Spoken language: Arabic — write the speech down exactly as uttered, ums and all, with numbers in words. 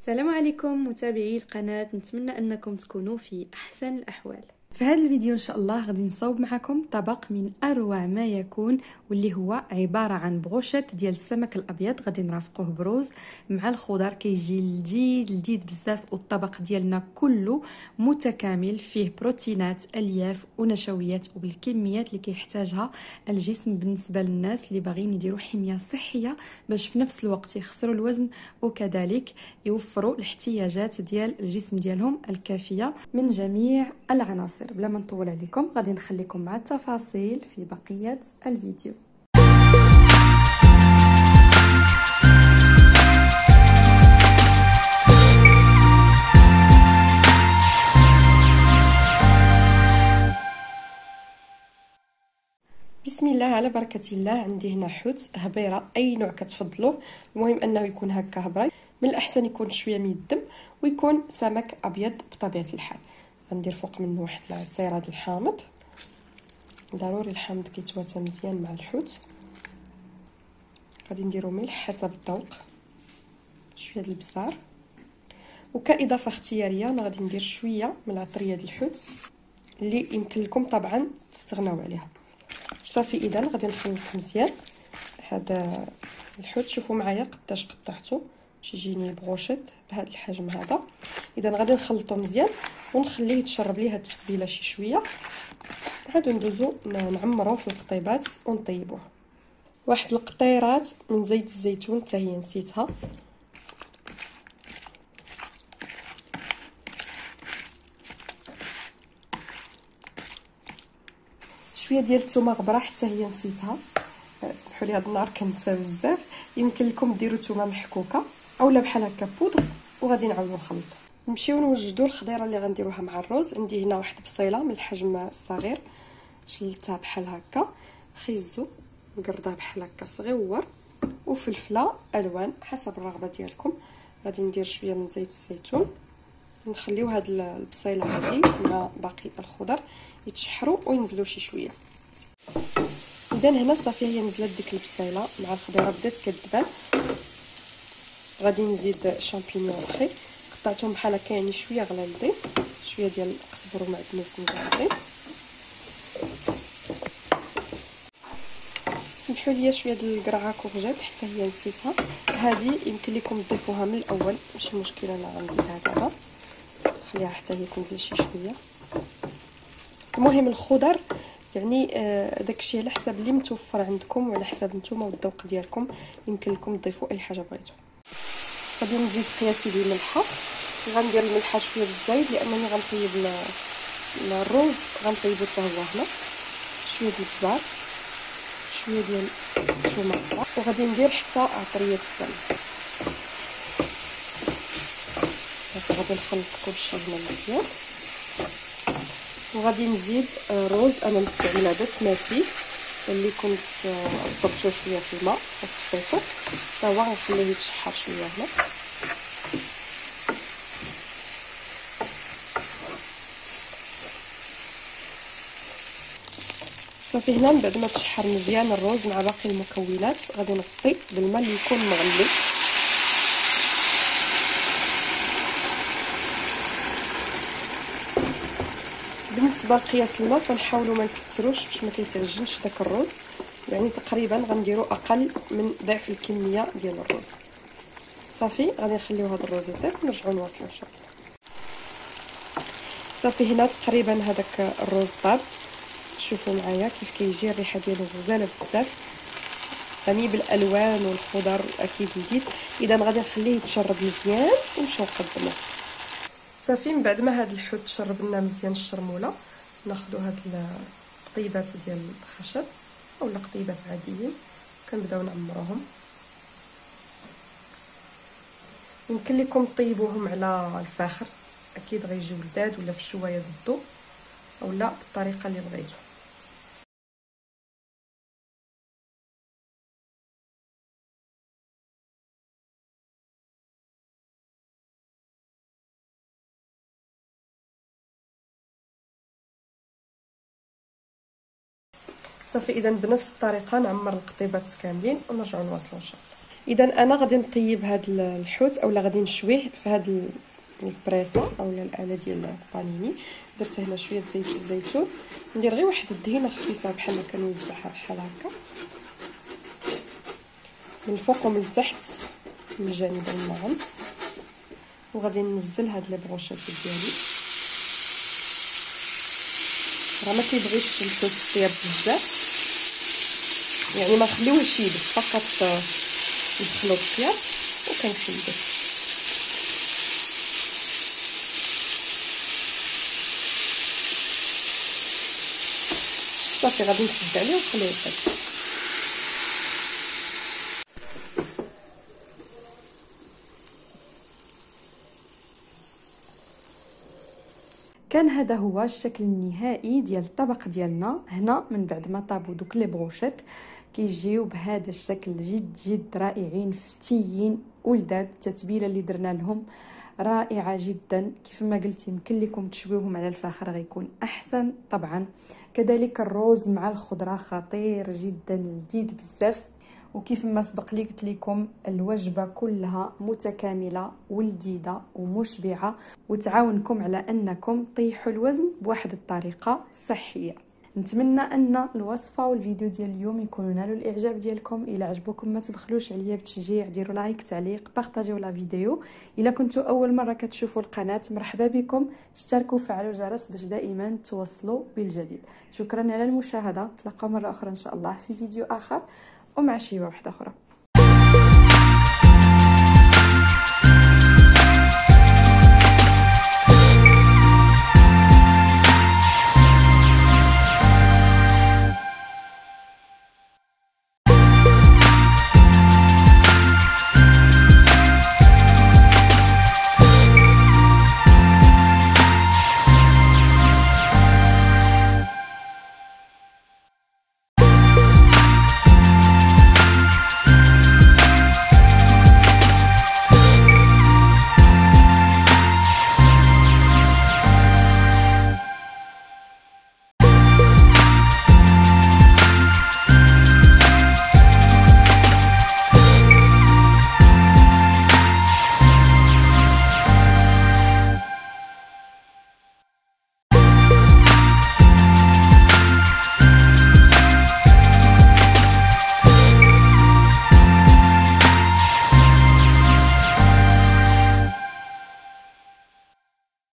السلام عليكم متابعي القناة، نتمنى انكم تكونوا في احسن الاحوال. في هذا الفيديو ان شاء الله غادي نصاوب معكم طبق من اروع ما يكون، واللي هو عباره عن بغوشات ديال السمك الابيض. غادي نرافقوه بروز مع الخضر، كيجي لذيذ لذيذ بزاف، والطبق ديالنا كله متكامل، فيه بروتينات، الياف ونشويات، وبالكميات اللي كيحتاجها الجسم بالنسبه للناس اللي باغيين يديروا حميه صحيه باش في نفس الوقت يخسروا الوزن، وكذلك يوفروا الاحتياجات ديال الجسم ديالهم الكافيه من جميع العناصر. بلا ما نطول عليكم غادي نخليكم مع التفاصيل في بقيه الفيديو. بسم الله على بركه الله. عندي هنا حوت، هبيره، اي نوع كتفضلوا، المهم انه يكون هكا هبراي. من الاحسن يكون شويه من الدم، ويكون سمك ابيض بطبيعه الحال. غندير فوق منه واحد العصير هذا الحامض، ضروري الحامض كيتواتى مزيان مع الحوت. غادي نديرو ملح حسب الذوق، شويه د البزار، وكاضافه اختياريه انا غادي ندير شويه من العطريه ديال الحوت اللي يمكن لكم طبعا تستغناو عليها. صافي، اذا غادي نخلط مزيان هذا الحوت. شوفوا معايا قداش قطعته باش يجيني بغوشيط بهذا الحجم هذا. اذا غادي نخلطو مزيان ونخليه يتشرب ليه هاد التتبيله شي شويه، عاد ندوزو نعمروه في القطيبات ونطيبوه. واحد القطيرات من زيت الزيتون حتى هي نسيتها، شويه ديال الثومه غبره حتى هي نسيتها، سمحوا لي هذا النهار كنسى بزاف. يمكن لكم ديروا ثومه محكوكه اولا بحال هكا بودر، وغادي نعاودو نخلطو. نمشيو نوجدوا الخضيره اللي غنديروها مع الرز. عندي هنا واحد بصيله من الحجم الصغير، شلتها بحال هكا، خيزو نقردها بحال هكا صغيور، وفلفله الوان حسب الرغبه ديالكم. غادي ندير شويه من زيت الزيتون، نخليو هاد البصيله هذه مع باقي الخضر يتشحروا وينزلوا شي شويه. اذا هنا صافي هي نزلت ديك البصيله مع الخضيره بدات كتبان. غادي نزيد شامبينيون فخي قطعتهم بحال هكا، يعني شويه غلالين، شويه ديال القزبر ومعدنوس مزعطين. سمحوا لي شويه ديال القرعه كورجيت حتى هي نسيتها، هذه يمكن لكم تضيفوها من الاول ماشي مشكله. انا غنزيدها دابا، خليها حتى هي تنزل شي شويه. المهم الخضر يعني آه داكشي على حسب اللي متوفر عندكم وعلى حسب نتوما والذوق ديالكم، يمكن لكم تضيفوا اي حاجه بغيتو. غادي نزيد قياسي ديال الملحه، غندير الملحه شويه بالزايد لانني غنطيب الرز، غنطيبو حتى هو هنا. شويه ديال البزار، شويه ديال الثومه، وغادي ندير حتى عطريه السمن. صافي غادي نخلط كلشي هنا مزيان، وغادي نزيد روز. انا مستعمله بسمتي اللي كنت ضربته شويه في الماء وصفيته، حتى هو غنخليه يتشحر شويه هنا. صافي هنا من بعد ما تشحر مزيان الروز مع باقي المكونات غادي نغطي بالماء اللي يكون مغلي. بالنسبه لقياس الماء فنحاولوا ما نكثروش باش ما كيتعجنش داك الرز، يعني تقريبا غنديروا اقل من ضعف الكميه ديال الرز. صافي غادي نخليو هذا الرز يطيب ونرجعوا نواصلوا الشغل. صافي هنا تقريبا هذاك الرز طاب، شوفوا معايا كيف كيجي الريحه ديالو غزاله بزاف، غني بالالوان والخضر اكيد لذيذ. اذا غادي نخليه يتشرب مزيان ونمشيو نقدموه. صافي من بعد ما هاد الحوت تشرب لنا مزيان الشرموله، ناخذوا هاد القطيبات ديال الخشب اولا قطيبات عاديين، كنبداو نعمروهم. يمكن لكم طيبوهم على الفاخر، اكيد غيجيو لذاذ، ولا في الشوايه ضدو، اولا بالطريقه اللي بغيتو. صافي اذا بنفس الطريقه نعمر القطيبات كاملين ونرجعوا نواصلوا ان شاء الله. اذا انا غادي نطيب هذا الحوت اولا غادي نشويه في هذا البريصه اولا الاله ديال البانيني. درت هنا شويه زيت الزيتون، ندير غير واحد الدهينه خفيفه بحال ما كنوزعها بحال هكا من الفوق ومن التحت من الجانبين معا. وغادي ننزل هاد لي بروشيط ديالي. راه ما كيبغيش الحوت طياب بزاف، يعني ما نخليوهش يبس، فقط ندخلو الطياب وكنحيدو. صافي غادي نسد عليه ونخليه يطيب. كان هذا هو الشكل النهائي ديال الطبق ديالنا. هنا من بعد ما طابوا دوك لي بروشيت كيجيو بهذا الشكل جد جد رائعين فتيين ولذاذ. التتبيله اللي درنا لهم رائعه جدا. كيف ما قلت يمكن لكم تشويوهم على الفاخر غيكون احسن طبعا. كذلك الروز مع الخضره خطير جدا لذيذ بزاف. وكيف ما سبق لي قلت لكم الوجبه كلها متكامله ولذيذه ومشبعه وتعاونكم على انكم طيحوا الوزن بواحد الطريقه صحيه. نتمنى ان الوصفه والفيديو ديال اليوم يكونوا نالوا الاعجاب ديالكم. الى عجبكم ما تبخلوش عليا بالتشجيع، ديروا لايك تعليق بارطاجيو لا فيديو. الا كنتوا اول مره كتشوفوا القناه مرحبا بكم، اشتركوا وفعلوا الجرس باش دائما توصلوا بالجديد. شكرا على المشاهده، نتلاقاو مره اخرى ان شاء الله في فيديو اخر ومع شيبه واحده اخرى.